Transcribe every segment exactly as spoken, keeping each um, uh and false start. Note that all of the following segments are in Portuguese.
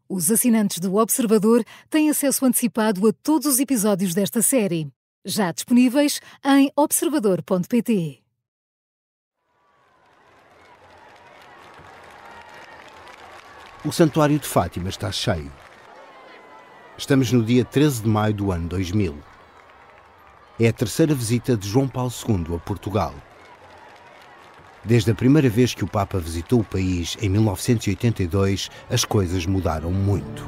Os assinantes do Observador têm acesso antecipado a todos os episódios desta série, já disponíveis em observador ponto pt. O Santuário de Fátima está cheio. Estamos no dia treze de maio do ano dois mil. É a terceira visita de João Paulo segundo a Portugal. Desde a primeira vez que o Papa visitou o país, em mil novecentos e oitenta e dois, as coisas mudaram muito.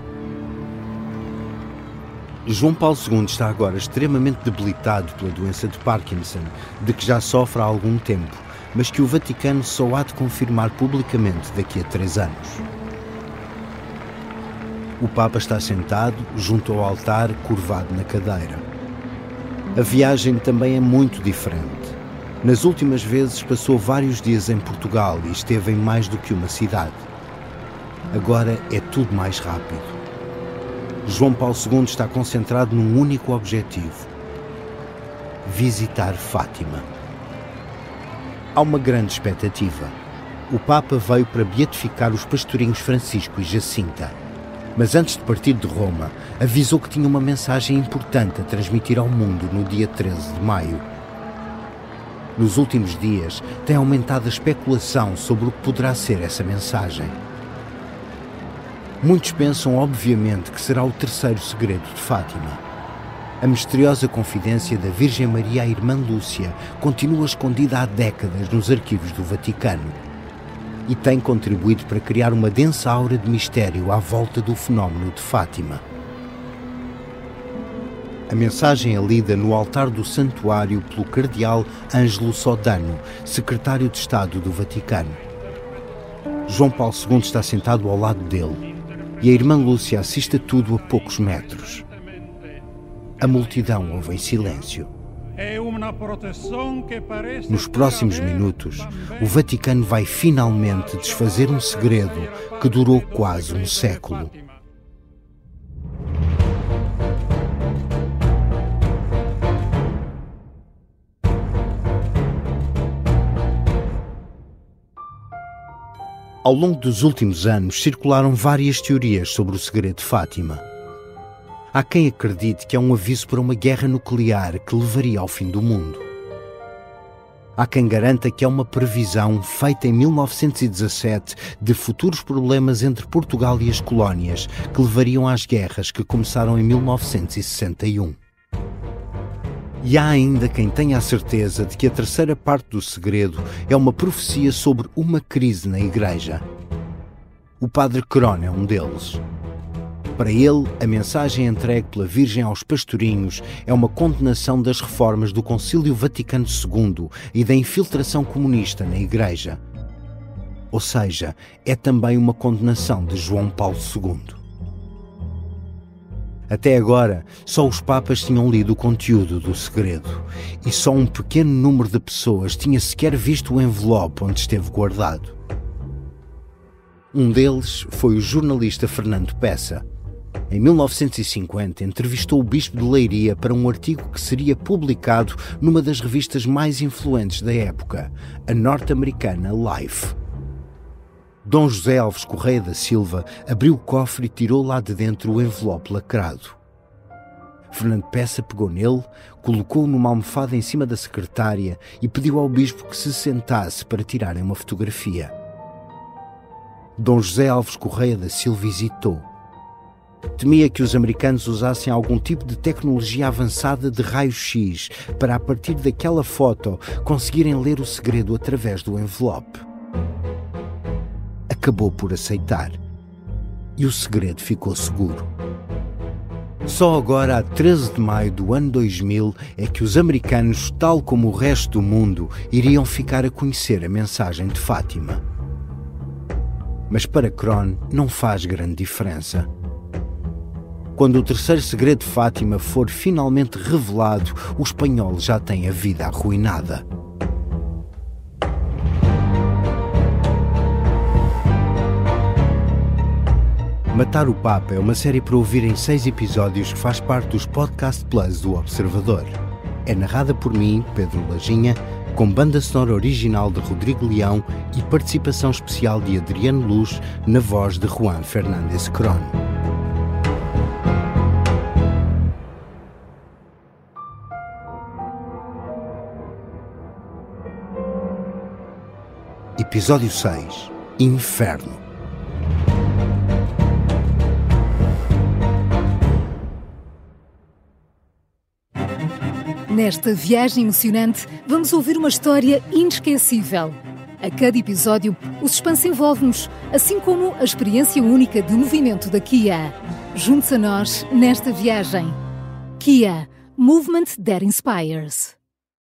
João Paulo segundo está agora extremamente debilitado pela doença de Parkinson, de que já sofre há algum tempo, mas que o Vaticano só há de confirmar publicamente daqui a três anos. O Papa está sentado, junto ao altar, curvado na cadeira. A viagem também é muito diferente. Nas últimas vezes passou vários dias em Portugal e esteve em mais do que uma cidade. Agora é tudo mais rápido. João Paulo segundo está concentrado num único objetivo: visitar Fátima. Há uma grande expectativa. O Papa veio para beatificar os pastorinhos Francisco e Jacinta. Mas antes de partir de Roma, avisou que tinha uma mensagem importante a transmitir ao mundo no dia treze de maio. Nos últimos dias, tem aumentado a especulação sobre o que poderá ser essa mensagem. Muitos pensam, obviamente, que será o terceiro segredo de Fátima. A misteriosa confidência da Virgem Maria à Irmã Lúcia continua escondida há décadas nos arquivos do Vaticano e tem contribuído para criar uma densa aura de mistério à volta do fenómeno de Fátima. A mensagem é lida no altar do santuário pelo cardeal Ângelo Sodano, secretário de Estado do Vaticano. João Paulo segundo está sentado ao lado dele e a irmã Lúcia assiste a tudo a poucos metros. A multidão ouve em silêncio. Nos próximos minutos, o Vaticano vai finalmente desfazer um segredo que durou quase um século. Ao longo dos últimos anos, circularam várias teorias sobre o segredo de Fátima. Há quem acredite que é um aviso para uma guerra nuclear que levaria ao fim do mundo. Há quem garanta que é uma previsão feita em mil novecentos e dezassete de futuros problemas entre Portugal e as colónias que levariam às guerras que começaram em mil novecentos e sessenta e um. E há ainda quem tenha a certeza de que a terceira parte do segredo é uma profecia sobre uma crise na Igreja. O padre Crone é um deles. Para ele, a mensagem entregue pela Virgem aos pastorinhos é uma condenação das reformas do Concílio Vaticano segundo e da infiltração comunista na Igreja. Ou seja, é também uma condenação de João Paulo segundo. Até agora, só os papas tinham lido o conteúdo do segredo e só um pequeno número de pessoas tinha sequer visto o envelope onde esteve guardado. Um deles foi o jornalista Fernando Peça. Em mil novecentos e cinquenta, entrevistou o bispo de Leiria para um artigo que seria publicado numa das revistas mais influentes da época, a norte-americana Life. Dom José Alves Correia da Silva abriu o cofre e tirou lá de dentro o envelope lacrado. Fernando Peça pegou nele, colocou-o numa almofada em cima da secretária e pediu ao bispo que se sentasse para tirarem uma fotografia. Dom José Alves Correia da Silva hesitou. Temia que os americanos usassem algum tipo de tecnologia avançada de raio-x para, a partir daquela foto, conseguirem ler o segredo através do envelope. Acabou por aceitar. E o segredo ficou seguro. Só agora, a treze de maio do ano dois mil, é que os americanos, tal como o resto do mundo, iriam ficar a conhecer a mensagem de Fátima. Mas para Crone não faz grande diferença. Quando o terceiro segredo de Fátima for finalmente revelado, o espanhol já tem a vida arruinada. Matar o Papa é uma série para ouvir em seis episódios que faz parte dos Podcast Plus do Observador. É narrada por mim, Pedro Lajinha, com banda sonora original de Rodrigo Leão e participação especial de Adriano Luz na voz de Juan Fernández Crone. Episódio seis. Inferno. Nesta viagem emocionante, vamos ouvir uma história inesquecível. A cada episódio, o suspense envolve-nos, assim como a experiência única de movimento da Kia. Junte-se a nós nesta viagem. Kia. Movement that inspires.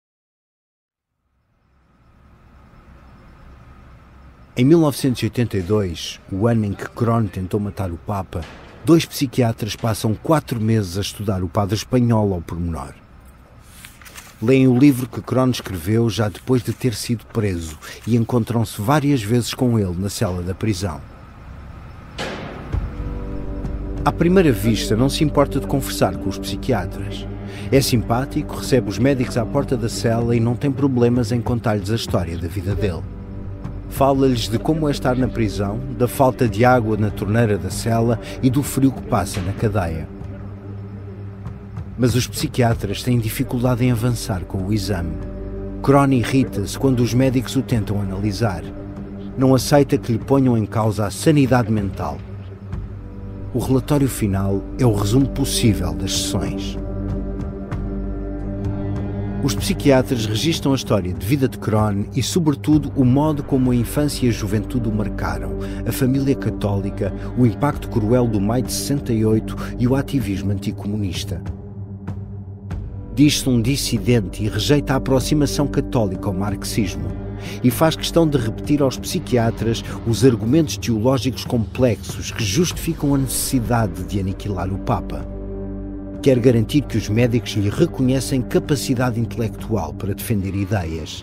Em mil novecentos e oitenta e dois, o ano em que Kron tentou matar o Papa, dois psiquiatras passam quatro meses a estudar o padre espanhol ao pormenor. Leem o livro que Kron escreveu já depois de ter sido preso e encontram-se várias vezes com ele na cela da prisão. À primeira vista, não se importa de conversar com os psiquiatras. É simpático, recebe os médicos à porta da cela e não tem problemas em contar-lhes a história da vida dele. Fala-lhes de como é estar na prisão, da falta de água na torneira da cela e do frio que passa na cadeia. Mas os psiquiatras têm dificuldade em avançar com o exame. Kron irrita-se quando os médicos o tentam analisar. Não aceita que lhe ponham em causa a sanidade mental. O relatório final é o resumo possível das sessões. Os psiquiatras registram a história de vida de Kron e, sobretudo, o modo como a infância e a juventude o marcaram, a família católica, o impacto cruel do maio de sessenta e oito e o ativismo anticomunista. Diz-se um dissidente e rejeita a aproximação católica ao marxismo e faz questão de repetir aos psiquiatras os argumentos teológicos complexos que justificam a necessidade de aniquilar o Papa. Quer garantir que os médicos lhe reconhecem capacidade intelectual para defender ideias.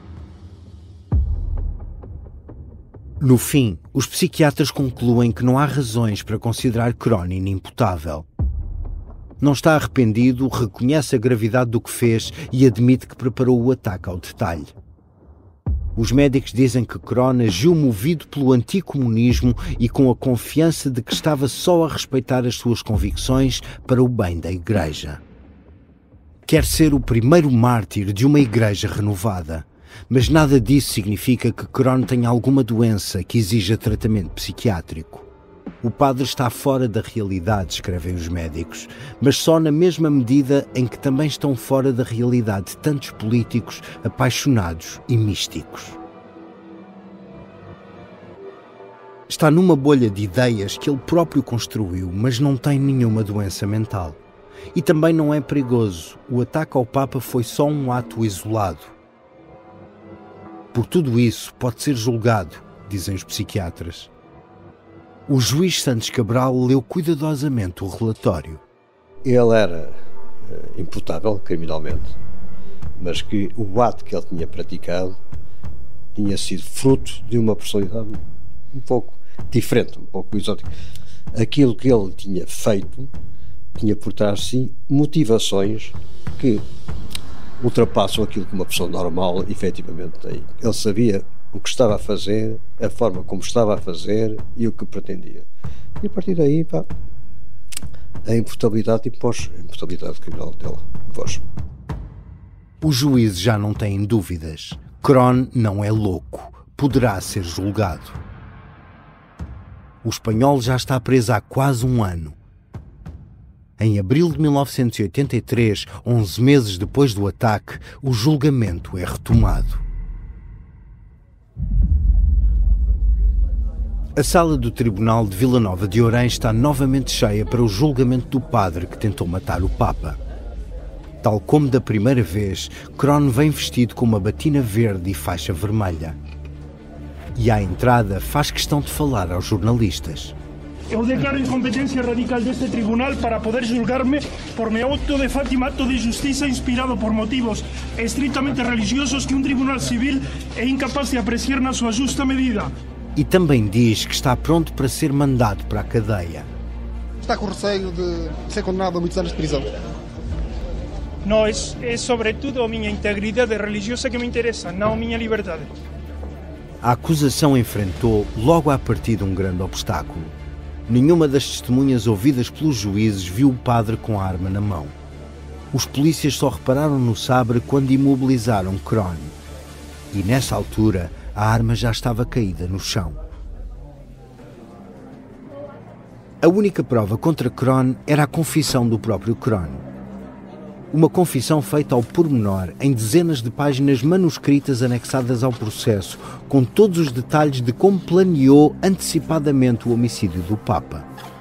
No fim, os psiquiatras concluem que não há razões para considerar Kron inimputável. Não está arrependido, reconhece a gravidade do que fez e admite que preparou o ataque ao detalhe. Os médicos dizem que Kron agiu movido pelo anticomunismo e com a confiança de que estava só a respeitar as suas convicções para o bem da Igreja. Quer ser o primeiro mártir de uma Igreja renovada, mas nada disso significa que Kron tenha alguma doença que exija tratamento psiquiátrico. O padre está fora da realidade, escrevem os médicos, mas só na mesma medida em que também estão fora da realidade de tantos políticos apaixonados e místicos. Está numa bolha de ideias que ele próprio construiu, mas não tem nenhuma doença mental. E também não é perigoso. O ataque ao Papa foi só um ato isolado. Por tudo isso, pode ser julgado, dizem os psiquiatras. O juiz Santos Cabral leu cuidadosamente o relatório. Ele era uh, imputável criminalmente, mas que o ato que ele tinha praticado tinha sido fruto de uma personalidade um pouco diferente, um pouco exótica. Aquilo que ele tinha feito tinha por trás de si motivações que ultrapassam aquilo que uma pessoa normal efetivamente tem. Ele sabia o que estava a fazer, a forma como estava a fazer e o que pretendia. E a partir daí, pá, a imputabilidade impôs, a imputabilidade criminal dela impôs. Os juízes já não têm dúvidas. Kron não é louco. Poderá ser julgado. O espanhol já está preso há quase um ano. Em abril de mil novecentos e oitenta e três, onze meses depois do ataque, o julgamento é retomado. A sala do Tribunal de Vila Nova de Ourém está novamente cheia para o julgamento do padre que tentou matar o Papa. Tal como da primeira vez, Kron vem vestido com uma batina verde e faixa vermelha. E à entrada faz questão de falar aos jornalistas. Eu declaro incompetência radical deste tribunal para poder julgar-me por meu auto de Fátima, acto de justiça inspirado por motivos estritamente religiosos que um tribunal civil é incapaz de apreciar na sua justa medida. E também diz que está pronto para ser mandado para a cadeia. Está com receio de ser condenado a muitos anos de prisão? Não, é, é sobretudo a minha integridade religiosa que me interessa, não a minha liberdade. A acusação enfrentou logo à partida um grande obstáculo. Nenhuma das testemunhas ouvidas pelos juízes viu o padre com a arma na mão. Os polícias só repararam no sabre quando imobilizaram Kron. E nessa altura, A arma já estava caída no chão. A única prova contra Kron era a confissão do próprio Kron. Uma confissão feita ao pormenor em dezenas de páginas manuscritas anexadas ao processo, com todos os detalhes de como planeou antecipadamente o homicídio do Papa.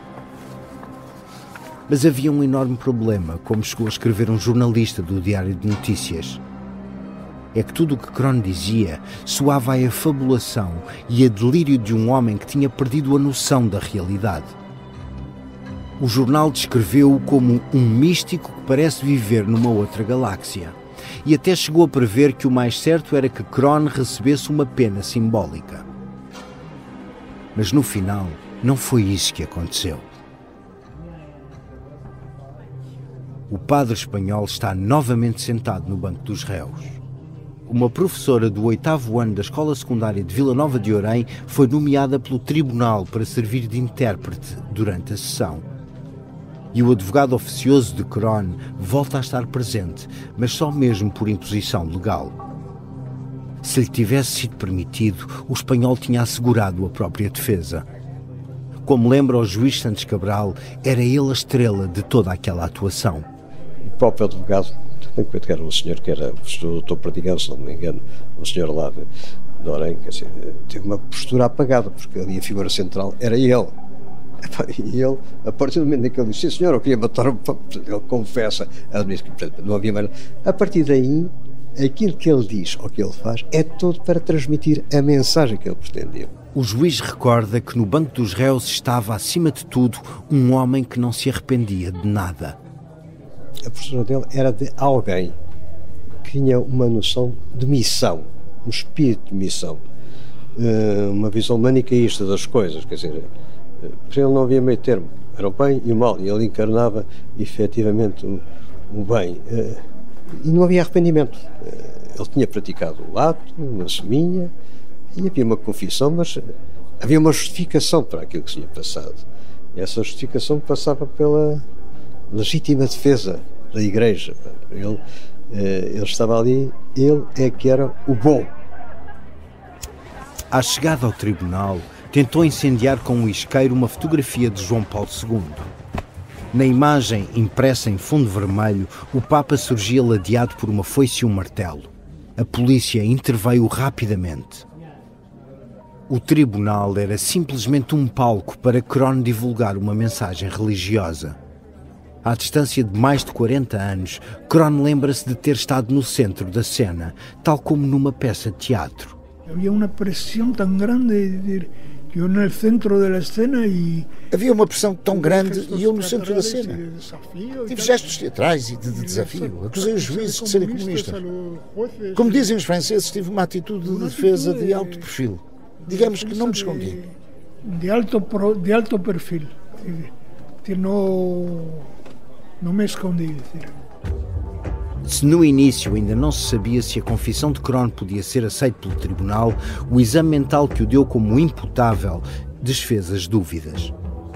Mas havia um enorme problema, como chegou a escrever um jornalista do Diário de Notícias. É que tudo o que Kron dizia soava a fabulação e a delírio de um homem que tinha perdido a noção da realidade. O jornal descreveu-o como um místico que parece viver numa outra galáxia. E até chegou a prever que o mais certo era que Kron recebesse uma pena simbólica. Mas no final, não foi isso que aconteceu. O padre espanhol está novamente sentado no banco dos réus. Uma professora do oitavo ano da escola secundária de Vila Nova de Orém foi nomeada pelo tribunal para servir de intérprete durante a sessão. E o advogado oficioso de Kron volta a estar presente, mas só mesmo por imposição legal. Se lhe tivesse sido permitido, o espanhol tinha assegurado a própria defesa. Como lembra o juiz Santos Cabral, era ele a estrela de toda aquela atuação. O próprio advogado, também que era um senhor que era o doutor Perdigão, se não me engano, um senhor lá de, de Orém, quer dizer, teve uma postura apagada, porque ali a figura central era ele. E ele, a partir do momento em que ele disse, sim senhor, eu queria matar o Papa, ele confessa, admite que não havia mais. A partir daí, aquilo que ele diz ou que ele faz é todo para transmitir a mensagem que ele pretendia. O juiz recorda que no banco dos réus estava, acima de tudo, um homem que não se arrependia de nada. A postura dele era de alguém que tinha uma noção de missão, um espírito de missão, uma visão manicaísta das coisas, quer dizer, para ele não havia meio termo, era o bem e o mal, e ele encarnava efetivamente o, o bem, e não havia arrependimento. Ele tinha praticado o ato, não assumia, e havia uma confissão, mas havia uma justificação para aquilo que se tinha passado, e essa justificação passava pela legítima defesa da Igreja. Ele, ele estava ali, ele é que era o bom. À chegada ao tribunal, tentou incendiar com um isqueiro uma fotografia de João Paulo segundo. Na imagem, impressa em fundo vermelho, o Papa surgia ladeado por uma foice e um martelo. A polícia interveio rapidamente. O tribunal era simplesmente um palco para Kron divulgar uma mensagem religiosa. À distância de mais de quarenta anos, Kron lembra-se de ter estado no centro da cena, tal como numa peça de teatro. Havia uma pressão tão grande de eu no centro da cena e... Havia uma pressão tão grande e eu no centro da cena. Tive gestos teatrais e de desafio. Acusei os juízes de serem comunistas. Como dizem os franceses, tive uma atitude de defesa de alto perfil. Digamos que não me escondi. De alto, de alto perfil. Não, não me escondi. Se no início ainda não se sabia se a confissão de Kron podia ser aceita pelo tribunal, o exame mental que o deu como imputável desfez as dúvidas.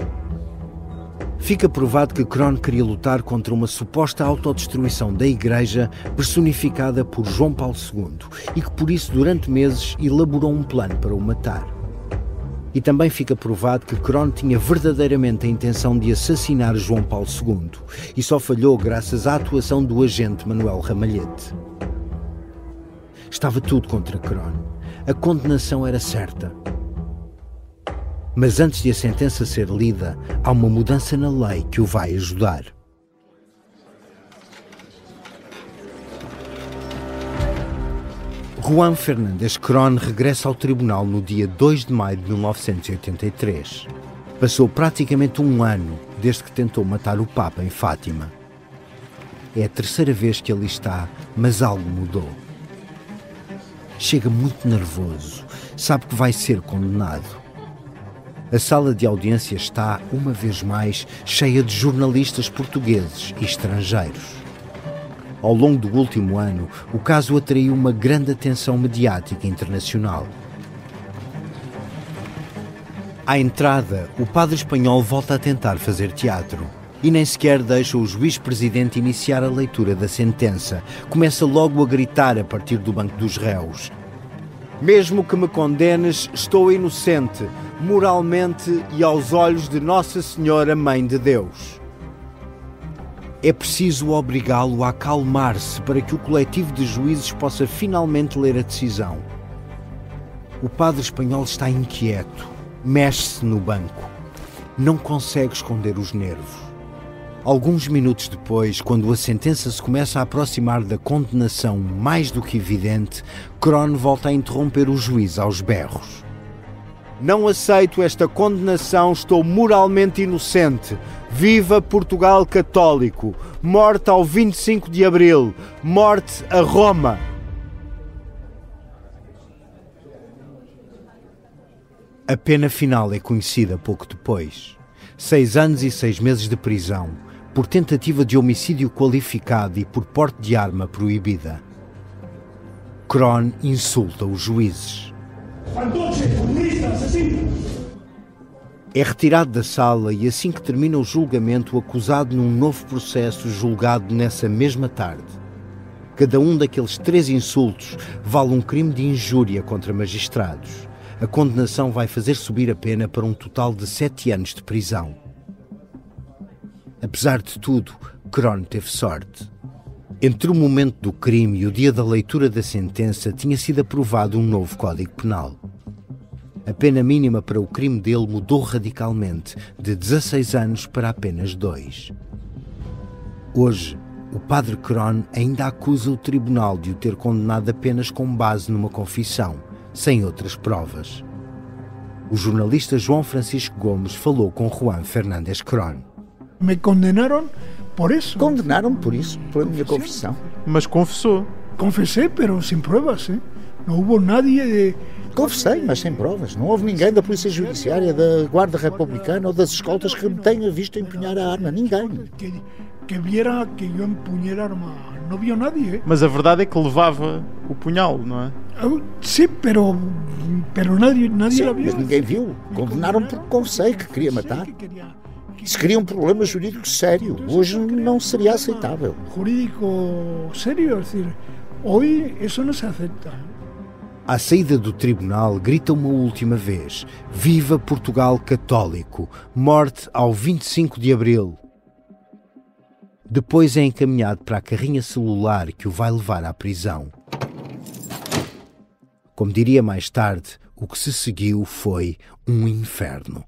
Fica provado que Kron queria lutar contra uma suposta autodestruição da Igreja personificada por João Paulo segundo e que por isso durante meses elaborou um plano para o matar. E também fica provado que Kron tinha verdadeiramente a intenção de assassinar João Paulo segundo e só falhou graças à atuação do agente Manuel Ramalhete. Estava tudo contra Kron. A condenação era certa. Mas antes de a sentença ser lida, há uma mudança na lei que o vai ajudar. Juan Fernández Kron regressa ao tribunal no dia dois de maio de mil novecentos e oitenta e três. Passou praticamente um ano desde que tentou matar o Papa em Fátima. É a terceira vez que ali está, mas algo mudou. Chega muito nervoso, sabe que vai ser condenado. A sala de audiência está, uma vez mais, cheia de jornalistas portugueses e estrangeiros. Ao longo do último ano, o caso atraiu uma grande atenção mediática internacional. À entrada, o padre espanhol volta a tentar fazer teatro e nem sequer deixa o juiz-presidente iniciar a leitura da sentença. Começa logo a gritar a partir do banco dos réus. Mesmo que me condenes, estou inocente, moralmente e aos olhos de Nossa Senhora Mãe de Deus. É preciso obrigá-lo a acalmar-se para que o coletivo de juízes possa finalmente ler a decisão. O padre espanhol está inquieto, mexe-se no banco. Não consegue esconder os nervos. Alguns minutos depois, quando a sentença se começa a aproximar da condenação mais do que evidente, Kron volta a interromper o juiz aos berros. Não aceito esta condenação, estou moralmente inocente. Viva Portugal católico! Morte ao vinte e cinco de abril! Morte a Roma! A pena final é conhecida pouco depois. Seis anos e seis meses de prisão, por tentativa de homicídio qualificado e por porte de arma proibida. Kron insulta os juízes. É retirado da sala e assim que termina o julgamento, acusado num novo processo julgado nessa mesma tarde. Cada um daqueles três insultos vale um crime de injúria contra magistrados. A condenação vai fazer subir a pena para um total de sete anos de prisão. Apesar de tudo, Kron teve sorte. Entre o momento do crime e o dia da leitura da sentença tinha sido aprovado um novo Código Penal. A pena mínima para o crime dele mudou radicalmente, de dezasseis anos para apenas dois. Hoje, o padre Kron ainda acusa o tribunal de o ter condenado apenas com base numa confissão, sem outras provas. O jornalista João Francisco Gomes falou com Juan Fernández Kron. Me condenaram por isso. Condenaram por isso, pela minha confissão. Mas confessou. Confessei, mas sem provas, hein? Não houve nadie de... Confessei, mas sem provas. Não houve ninguém da Polícia Judiciária, da Guarda Republicana ou das escoltas que me tenha visto empunhar a arma. Ninguém. Que, que viera que eu empunhei a arma. Não viu nadie. Eh? Mas a verdade é que levava o punhal, não é? Sim, pero, pero nadie, nadie Sim, la viu. Mas ninguém viu. Condenaram porque confessei que queria matar. Se cria um problema jurídico sério, hoje não seria aceitável. Jurídico sério, é dizer, hoje isso não se aceita. À saída do tribunal, grita uma última vez: Viva Portugal católico! Morte ao vinte e cinco de abril! Depois é encaminhado para a carrinha celular que o vai levar à prisão. Como diria mais tarde, o que se seguiu foi um inferno.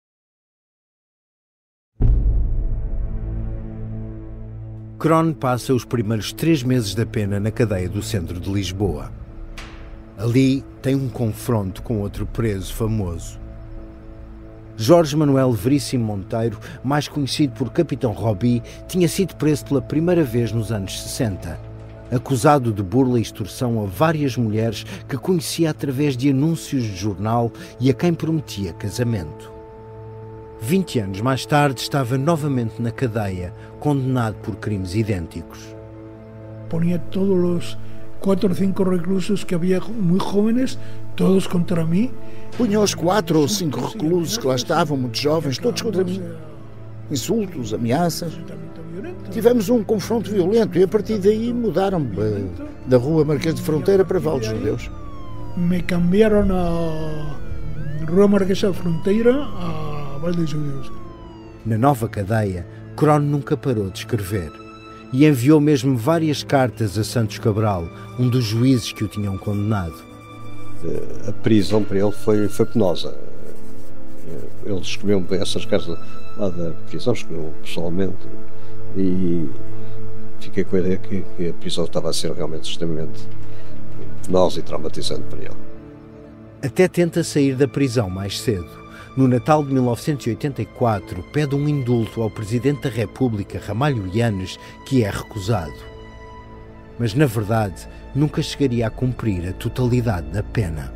Kron passa os primeiros três meses da pena na cadeia do centro de Lisboa. Ali tem um confronto com outro preso famoso. Jorge Manuel Veríssimo Monteiro, mais conhecido por Capitão Robi, tinha sido preso pela primeira vez nos anos sessenta, acusado de burla e extorsão a várias mulheres que conhecia através de anúncios de jornal e a quem prometia casamento. Vinte anos mais tarde estava novamente na cadeia, condenado por crimes idênticos. Ponia todos os quatro ou cinco reclusos que havia muito jovens, todos contra mim. Punha os quatro ou cinco reclusos que lá estavam, muito jovens, todos contra mim. Insultos, ameaças. Tivemos um confronto violento e a partir daí mudaram-me da rua Marquês de Fronteira para Val dos Judeus. Me cambiaram a rua Marquês de Fronteira a Val dos Judeus. Na nova cadeia, Kron nunca parou de escrever e enviou mesmo várias cartas a Santos Cabral, um dos juízes que o tinham condenado. A prisão para ele foi, foi penosa. Ele escreveu essas cartas lá da prisão, escreveu pessoalmente, e fiquei com a ideia que, que a prisão estava a ser realmente extremamente penosa e traumatizante para ele. Até tenta sair da prisão mais cedo. No Natal de mil novecentos e oitenta e quatro, pede um indulto ao Presidente da República, Ramalho Yanes, que é recusado. Mas, na verdade, nunca chegaria a cumprir a totalidade da pena.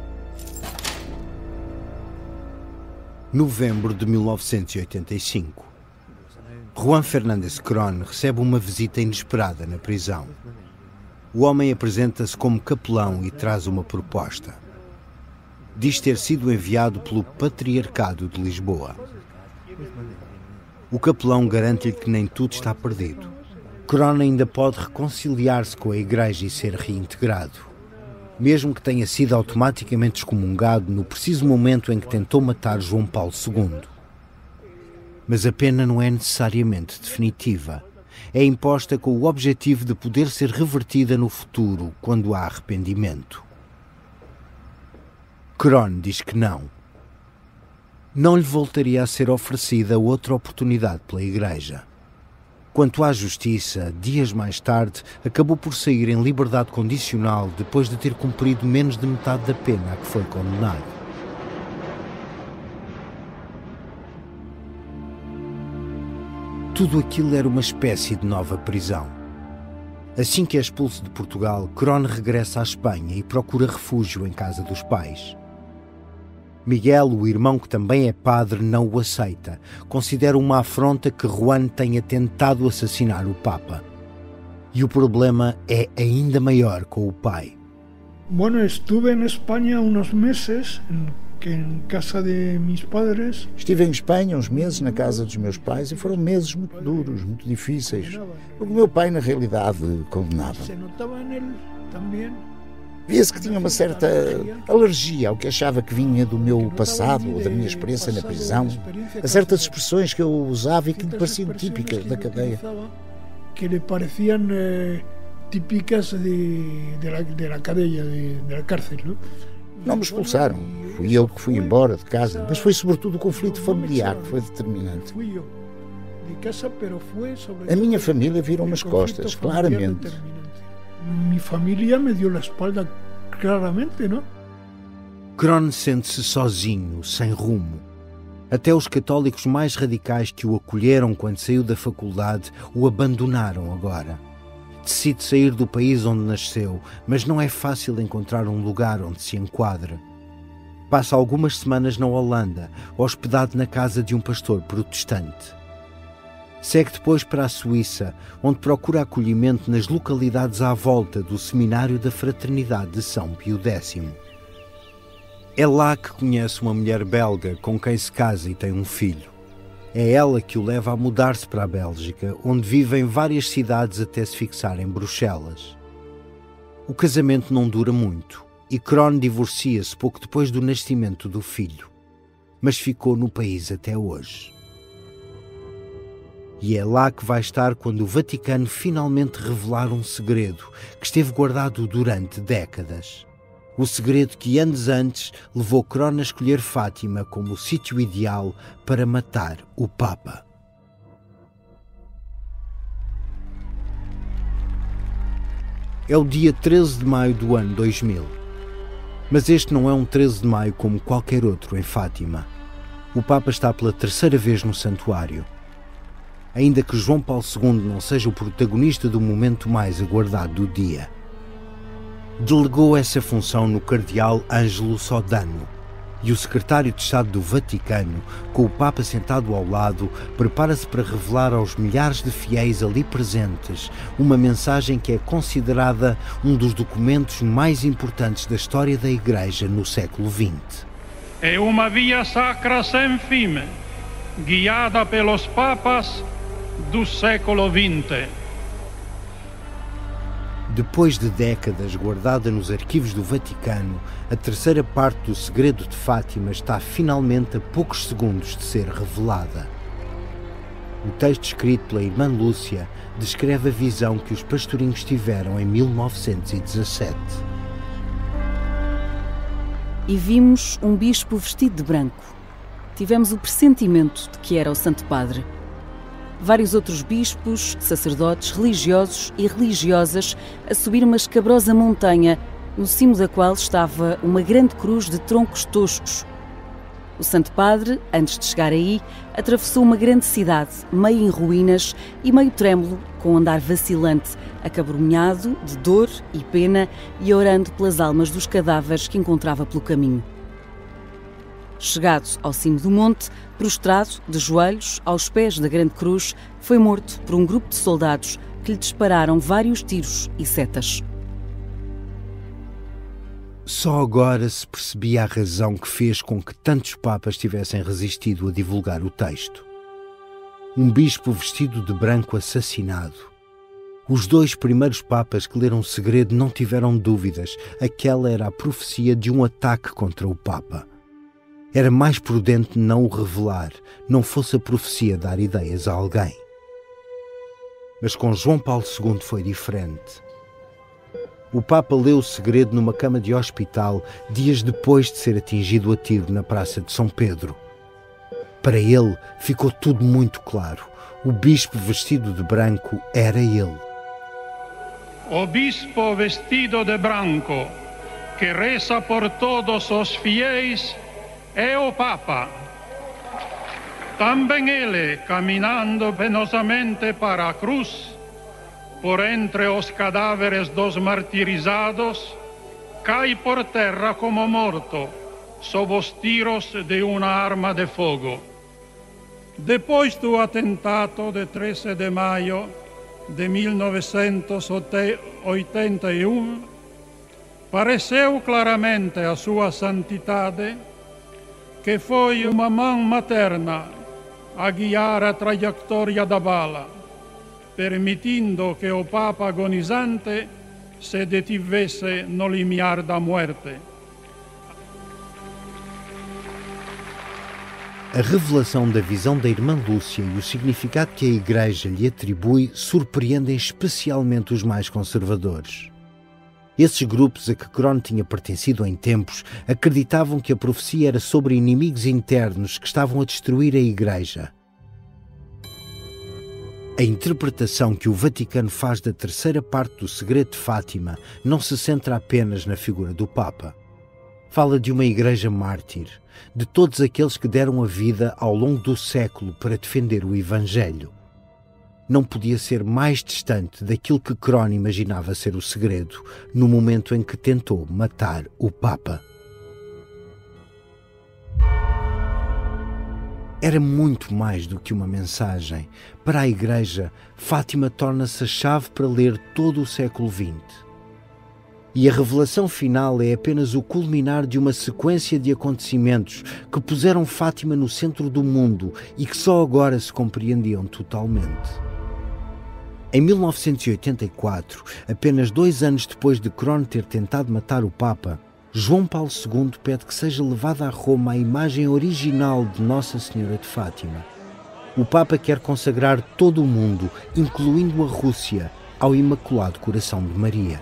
Novembro de mil novecentos e oitenta e cinco. Juan Fernández Kron recebe uma visita inesperada na prisão. O homem apresenta-se como capelão e traz uma proposta. Diz ter sido enviado pelo Patriarcado de Lisboa. O capelão garante-lhe que nem tudo está perdido. Kron ainda pode reconciliar-se com a Igreja e ser reintegrado. mesmo que tenha sido automaticamente excomungado no preciso momento em que tentou matar João Paulo segundo. Mas a pena não é necessariamente definitiva. É imposta com o objetivo de poder ser revertida no futuro, quando há arrependimento. Kron diz que não. Não lhe voltaria a ser oferecida outra oportunidade pela Igreja. Quanto à justiça, dias mais tarde, acabou por sair em liberdade condicional depois de ter cumprido menos de metade da pena a que foi condenado. Tudo aquilo era uma espécie de nova prisão. Assim que é expulso de Portugal, Kron regressa à Espanha e procura refúgio em casa dos pais. Miguel, o irmão que também é padre, não o aceita. Considera uma afronta que Juan tenha tentado assassinar o Papa. E o problema é ainda maior com o pai. Bueno, estuve en España unos meses, en, en casa de mis padres. Estive em Espanha uns meses na casa dos meus pais e foram meses muito duros, muito difíceis. Porque o meu pai, na realidade, condenava. Se notava nele também. Via-se que tinha uma certa alergia ao que achava que vinha do meu passado ou da minha experiência na prisão, a certas expressões que eu usava e que lhe pareciam típicas da cadeia. Que lhe pareciam eh, típicas de, de, la, de la cadeia, de, de la cárcel, não? Não me expulsaram. Fui eu que fui embora de casa, mas foi sobretudo o conflito familiar que foi determinante. A minha família virou-me as costas, claramente. Minha família me deu a espalda claramente, não? Kron sente-se sozinho, sem rumo. Até os católicos mais radicais que o acolheram quando saiu da faculdade o abandonaram agora. Decide sair do país onde nasceu, mas não é fácil encontrar um lugar onde se enquadre. Passa algumas semanas na Holanda, hospedado na casa de um pastor protestante. Segue depois para a Suíça, onde procura acolhimento nas localidades à volta do Seminário da Fraternidade de São Pio Décimo. É lá que conhece uma mulher belga com quem se casa e tem um filho. É ela que o leva a mudar-se para a Bélgica, onde vive em várias cidades até se fixar em Bruxelas. O casamento não dura muito e Kron divorcia-se pouco depois do nascimento do filho, mas ficou no país até hoje. E é lá que vai estar quando o Vaticano finalmente revelar um segredo que esteve guardado durante décadas. O segredo que anos antes levou Kron a escolher Fátima como o sítio ideal para matar o Papa. É o dia treze de maio do ano dois mil. Mas este não é um treze de maio como qualquer outro em Fátima. O Papa está pela terceira vez no santuário. Ainda que João Paulo segundo não seja o protagonista do momento mais aguardado do dia. Delegou essa função no cardeal Ângelo Sodano, e o secretário de Estado do Vaticano, com o Papa sentado ao lado, prepara-se para revelar aos milhares de fiéis ali presentes uma mensagem que é considerada um dos documentos mais importantes da história da Igreja no século vinte. É uma via sacra sem fim, guiada pelos papas do século vinte. Depois de décadas guardada nos arquivos do Vaticano, a terceira parte do segredo de Fátima está finalmente a poucos segundos de ser revelada. O texto escrito pela irmã Lúcia descreve a visão que os pastorinhos tiveram em mil novecentos e dezassete. E vimos um bispo vestido de branco. Tivemos o pressentimento de que era o Santo Padre. Vários outros bispos, sacerdotes, religiosos e religiosas a subir uma escabrosa montanha, no cimo da qual estava uma grande cruz de troncos toscos. O Santo Padre, antes de chegar aí, atravessou uma grande cidade, meio em ruínas e meio trêmulo, com um andar vacilante, acabrunhado de dor e pena e orando pelas almas dos cadáveres que encontrava pelo caminho. Chegado ao cimo do monte, prostrado, de joelhos, aos pés da grande cruz, foi morto por um grupo de soldados que lhe dispararam vários tiros e setas. Só agora se percebia a razão que fez com que tantos papas tivessem resistido a divulgar o texto. Um bispo vestido de branco assassinado. Os dois primeiros papas que leram o segredo não tiveram dúvidas. Aquela era a profecia de um ataque contra o Papa. Era mais prudente não o revelar, não fosse a profecia dar ideias a alguém. Mas com João Paulo segundo foi diferente. O Papa leu o segredo numa cama de hospital dias depois de ser atingido a tiro na Praça de São Pedro. Para ele ficou tudo muito claro. O bispo vestido de branco era ele. O bispo vestido de branco, que reza por todos os fiéis, é o Papa. Também ele, caminhando penosamente para a cruz, por entre os cadáveres dos martirizados, cai por terra como morto, sob os tiros de uma arma de fogo. Depois do atentado de treze de maio de mil novecentos oitenta e um, pareceu claramente a sua santidade que foi uma mão materna a guiar a trajetória da bala, permitindo que o Papa agonizante se detivesse no limiar da morte. A revelação da visão da irmã Lúcia e o significado que a Igreja lhe atribui surpreendem especialmente os mais conservadores. Esses grupos a que Crone tinha pertencido em tempos acreditavam que a profecia era sobre inimigos internos que estavam a destruir a Igreja. A interpretação que o Vaticano faz da terceira parte do segredo de Fátima não se centra apenas na figura do Papa. Fala de uma Igreja mártir, de todos aqueles que deram a vida ao longo do século para defender o Evangelho. Não podia ser mais distante daquilo que Crone imaginava ser o segredo no momento em que tentou matar o Papa. Era muito mais do que uma mensagem. Para a Igreja, Fátima torna-se a chave para ler todo o século vinte. E a revelação final é apenas o culminar de uma sequência de acontecimentos que puseram Fátima no centro do mundo e que só agora se compreendiam totalmente. Em mil novecentos e oitenta e quatro, apenas dois anos depois de Crone ter tentado matar o Papa, João Paulo segundo pede que seja levada a Roma a imagem original de Nossa Senhora de Fátima. O Papa quer consagrar todo o mundo, incluindo a Rússia, ao Imaculado Coração de Maria.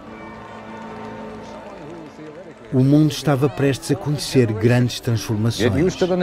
O mundo estava prestes a conhecer grandes transformações.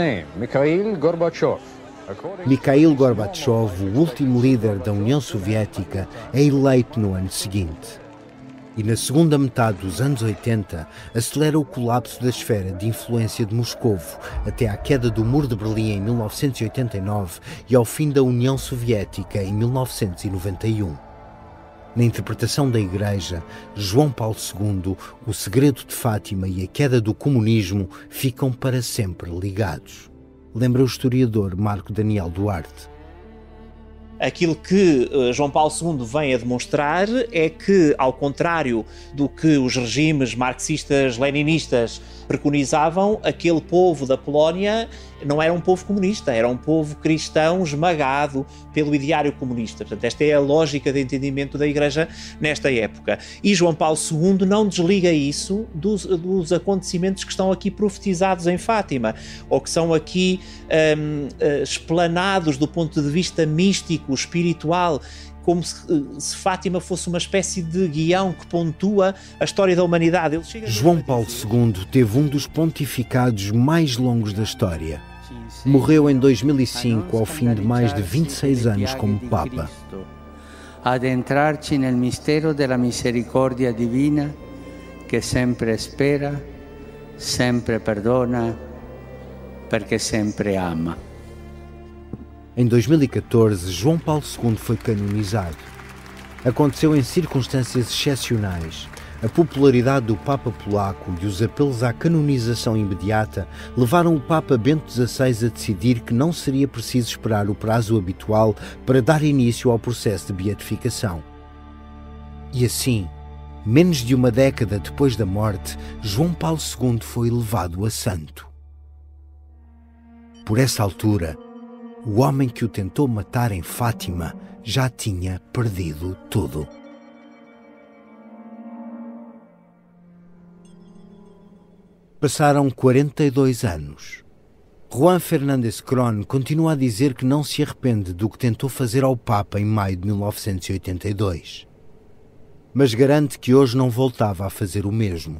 Mikhail Gorbachev, o último líder da União Soviética, é eleito no ano seguinte. E na segunda metade dos anos oitenta, acelera o colapso da esfera de influência de Moscovo, até à queda do Muro de Berlim em mil novecentos e oitenta e nove e ao fim da União Soviética em mil novecentos e noventa e um. Na interpretação da Igreja, João Paulo segundo, o segredo de Fátima e a queda do comunismo ficam para sempre ligados. Lembra o historiador Marco Daniel Duarte. Aquilo que uh, João Paulo segundo vem a demonstrar é que, ao contrário do que os regimes marxistas-leninistas preconizavam, aquele povo da Polónia não era um povo comunista, era um povo cristão esmagado pelo ideário comunista. Portanto, esta é a lógica de entendimento da Igreja nesta época. E João Paulo segundo não desliga isso dos, dos acontecimentos que estão aqui profetizados em Fátima, ou que são aqui um, uh, explanados do ponto de vista místico, espiritual, como se, se Fátima fosse uma espécie de guião que pontua a história da humanidade. Ele chega João Paulo segundo teve um dos pontificados mais longos da história. Morreu em dois mil e cinco, ao fim de mais de vinte e seis anos como Papa. Adentrarci nel mistero della misericordia divina, che sempre espera, sempre perdona, perché sempre ama. Em dois mil e catorze, João Paulo segundo foi canonizado. Aconteceu em circunstâncias excepcionais. A popularidade do Papa polaco e os apelos à canonização imediata levaram o Papa Bento dezasseis a decidir que não seria preciso esperar o prazo habitual para dar início ao processo de beatificação. E assim, menos de uma década depois da morte, João Paulo segundo foi elevado a santo. Por essa altura, O homem que o tentou matar em Fátima já tinha perdido tudo. Passaram quarenta e dois anos. Juan Fernández Cron continua a dizer que não se arrepende do que tentou fazer ao Papa em maio de mil novecentos e oitenta e dois. Mas garante que hoje não voltava a fazer o mesmo.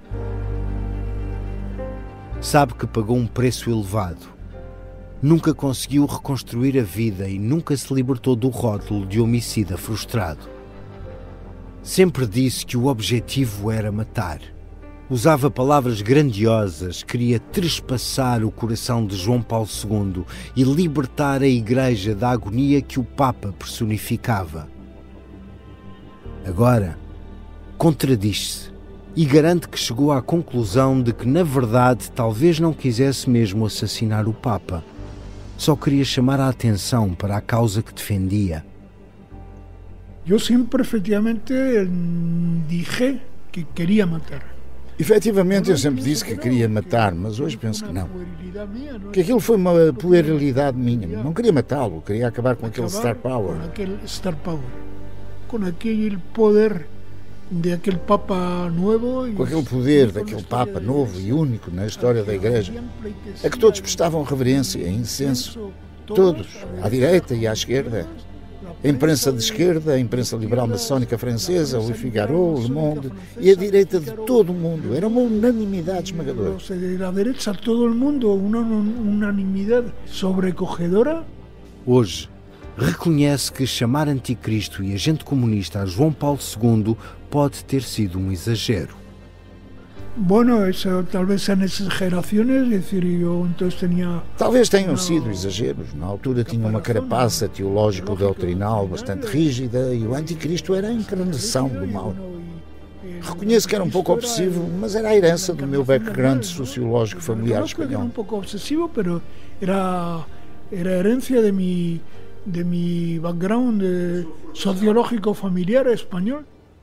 Sabe que pagou um preço elevado. Nunca conseguiu reconstruir a vida e nunca se libertou do rótulo de homicida frustrado. Sempre disse que o objetivo era matar. Usava palavras grandiosas, queria trespassar o coração de João Paulo segundo e libertar a Igreja da agonia que o Papa personificava. Agora, contradiz-se e garante que chegou à conclusão de que, na verdade, talvez não quisesse mesmo assassinar o Papa. Só queria chamar a atenção para a causa que defendia. Eu sempre, efetivamente, dije que queria matar. Efetivamente, eu sempre disse que queria matar, mas hoje penso que não. Que aquilo foi uma puerilidade minha. Não queria matá-lo, queria acabar com aquele Star Power. Com aquele Star Power. Com aquele poder daquele Papa novo. Com aquele poder daquele Papa novo e único na história da Igreja, a que todos prestavam reverência e incenso. Todos, à direita e à esquerda. A imprensa de esquerda, a imprensa liberal maçónica francesa, o Le Figaro, o Le Monde, e a direita de todo o mundo. Era uma unanimidade esmagadora. Da direita de todo o mundo, uma unanimidade sobrecogedora. Hoje, reconhece que chamar anticristo e agente comunista a João Paulo segundo pode ter sido um exagero. Bueno, eso talvez são exagerações, é decir, eu então tinha... Talvez tenham sido exageros. Na altura tinha uma carapaça teológico-doutrinal bastante rígida e o anticristo era a encarnação do mal. Reconheço que era um pouco obsessivo, mas era a herança do meu background sociológico familiar espanhol. Era um pouco obsessivo, mas era, era a herência de mi, de mi background sociológico familiar espanhol.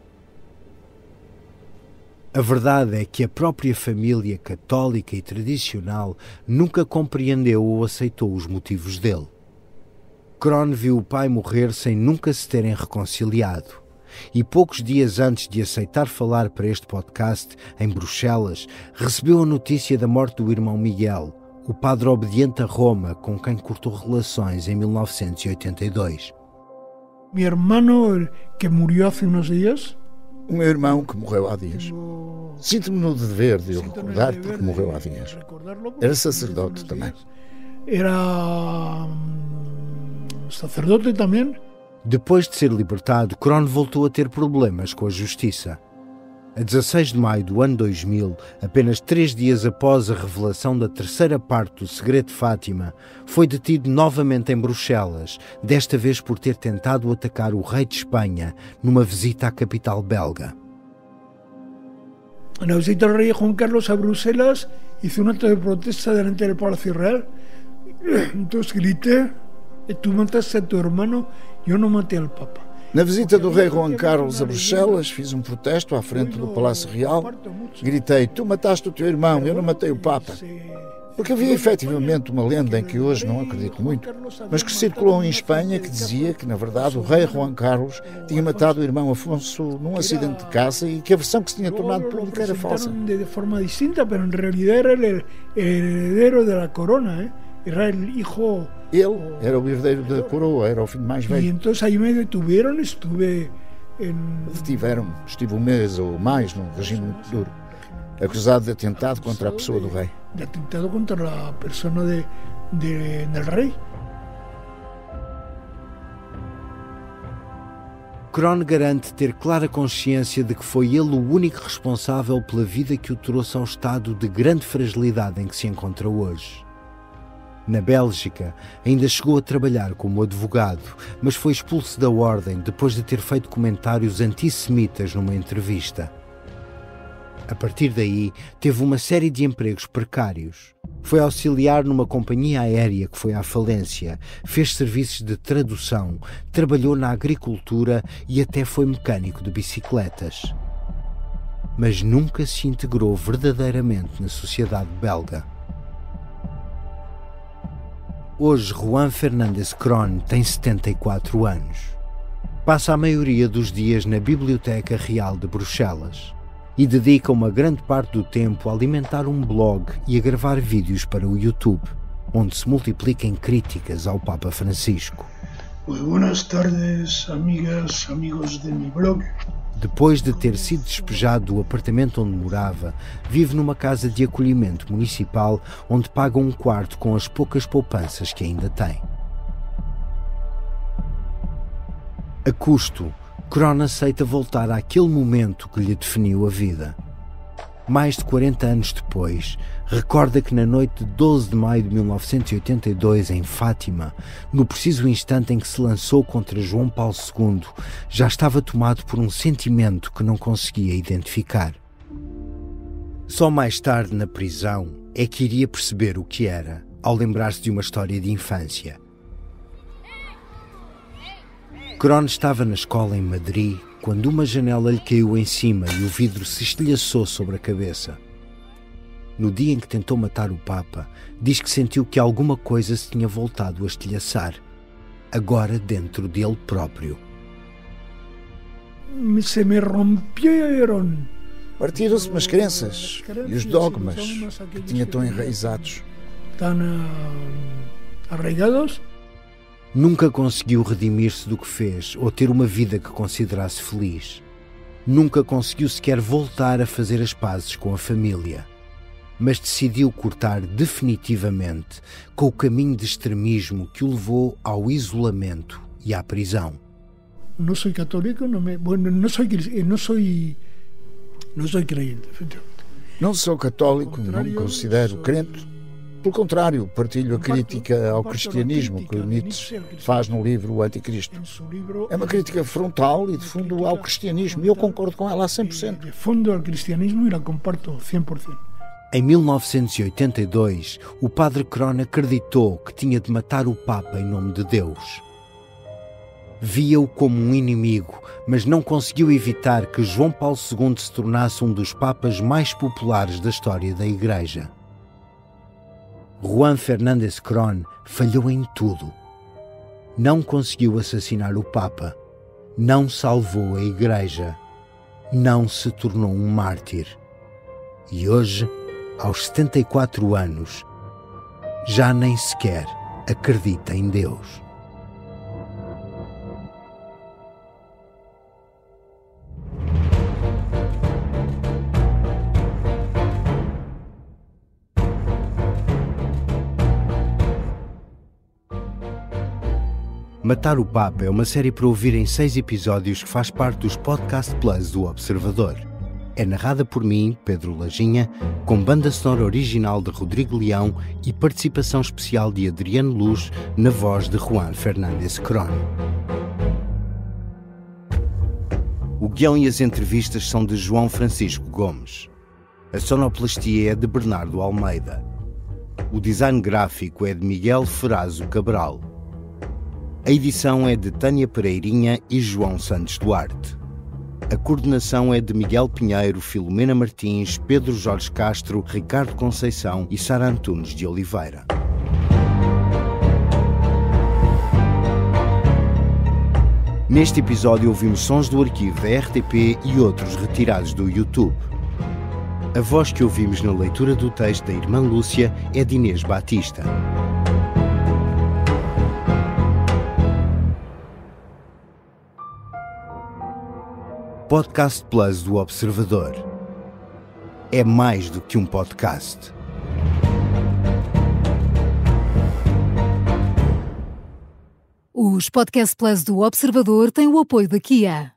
A verdade é que a própria família católica e tradicional nunca compreendeu ou aceitou os motivos dele. Cron viu o pai morrer sem nunca se terem reconciliado. E poucos dias antes de aceitar falar para este podcast, em Bruxelas, recebeu a notícia da morte do irmão Miguel, o padre obediente a Roma, com quem cortou relações em mil novecentos e oitenta e dois. Meu irmão, que morreu há uns dias... O meu irmão, que morreu há dias. Sinto-me no dever de o recordar porque morreu há dias. Era sacerdote também. Era sacerdote também. Depois de ser libertado, Cron voltou a ter problemas com a justiça. A dezasseis de maio do ano dois mil, apenas três dias após a revelação da terceira parte do segredo de Fátima, foi detido novamente em Bruxelas, desta vez por ter tentado atacar o rei de Espanha numa visita à capital belga. Na visita ao rei Juan Carlos a Bruxelas, hice un acto de protesta delante del Palacio Real. Entonces grité: "Tú mataste a tu hermano, yo no maté al Papa." Na visita do rei Juan Carlos a Bruxelas, fiz um protesto à frente do Palácio Real. Gritei: "Tu mataste o teu irmão, eu não matei o Papa." Porque havia efetivamente uma lenda em que hoje não acredito muito, mas que circulou em Espanha, que dizia que, na verdade, o rei Juan Carlos tinha matado o irmão Afonso num acidente de caça e que a versão que se tinha tornado pública era falsa. De forma distinta, mas em realidade era o herdeiro da corona, era o hijo... Ele era o herdeiro da coroa, era o filho mais velho. E então aí me detuveram, estive em... Detiveram-me, estive um mês ou mais num regime muito duro, acusado de atentado contra a pessoa do rei. De atentado contra a pessoa de, de, del rei. Cron garante ter clara consciência de que foi ele o único responsável pela vida que o trouxe ao estado de grande fragilidade em que se encontra hoje. Na Bélgica, ainda chegou a trabalhar como advogado, mas foi expulso da ordem depois de ter feito comentários antissemitas numa entrevista. A partir daí, teve uma série de empregos precários. Foi auxiliar numa companhia aérea que foi à falência, fez serviços de tradução, trabalhou na agricultura e até foi mecânico de bicicletas. Mas nunca se integrou verdadeiramente na sociedade belga. Hoje, Juan Fernández Cron tem setenta e quatro anos. Passa a maioria dos dias na Biblioteca Real de Bruxelas e dedica uma grande parte do tempo a alimentar um blog e a gravar vídeos para o YouTube, onde se multiplicam críticas ao Papa Francisco. Muito boas tardes, amigas, amigos de meu blog. Depois de ter sido despejado do apartamento onde morava, vive numa casa de acolhimento municipal onde paga um quarto com as poucas poupanças que ainda tem. A custo, Cron aceita voltar àquele momento que lhe definiu a vida. Mais de quarenta anos depois, recorda que na noite de doze de maio de mil novecentos e oitenta e dois, em Fátima, no preciso instante em que se lançou contra João Paulo segundo, já estava tomado por um sentimento que não conseguia identificar. Só mais tarde, na prisão, é que iria perceber o que era, ao lembrar-se de uma história de infância. Cron estava na escola em Madrid quando uma janela lhe caiu em cima e o vidro se estilhaçou sobre a cabeça. No dia em que tentou matar o Papa, diz que sentiu que alguma coisa se tinha voltado a estilhaçar, agora dentro dele próprio. Se me romperam. Partiram-se-me as crenças e os dogmas que tinha tão enraizados. Tão arraigados? Nunca conseguiu redimir-se do que fez ou ter uma vida que considerasse feliz. Nunca conseguiu sequer voltar a fazer as pazes com a família. Mas decidiu cortar definitivamente com o caminho de extremismo que o levou ao isolamento e à prisão. Não sou católico, não me, bueno, não sou não sou não sou crente. Não sou católico, não me considero crente. Pelo contrário, partilho a crítica ao cristianismo que Nietzsche faz no livro O Anticristo. É uma crítica frontal e de fundo ao cristianismo, e eu concordo com ela a cem por cento. De fundo ao cristianismo e la comparto cem por cento. Em mil novecentos e oitenta e dois, o padre Cron acreditou que tinha de matar o Papa em nome de Deus. Via-o como um inimigo, mas não conseguiu evitar que João Paulo segundo se tornasse um dos papas mais populares da história da Igreja. Juan Fernández Cron falhou em tudo. Não conseguiu assassinar o Papa, não salvou a Igreja, não se tornou um mártir. E hoje, aos setenta e quatro anos, já nem sequer acredita em Deus. Matar o Papa é uma série para ouvir em seis episódios que faz parte dos Podcast Plus do Observador. É narrada por mim, Pedro Lajinha, com banda sonora original de Rodrigo Leão e participação especial de Adriano Luz na voz de Juan Fernández Cron. O guião e as entrevistas são de João Francisco Gomes. A sonoplastia é de Bernardo Almeida. O design gráfico é de Miguel Ferrazo Cabral. A edição é de Tânia Pereirinha e João Santos Duarte. A coordenação é de Miguel Pinheiro, Filomena Martins, Pedro Jorge Castro, Ricardo Conceição e Sara Antunes de Oliveira. Neste episódio ouvimos sons do arquivo da R T P e outros retirados do YouTube. A voz que ouvimos na leitura do texto da irmã Lúcia é de Inês Batista. Podcast Plus do Observador. É mais do que um podcast. Os Podcast Plus do Observador têm o apoio da Kia.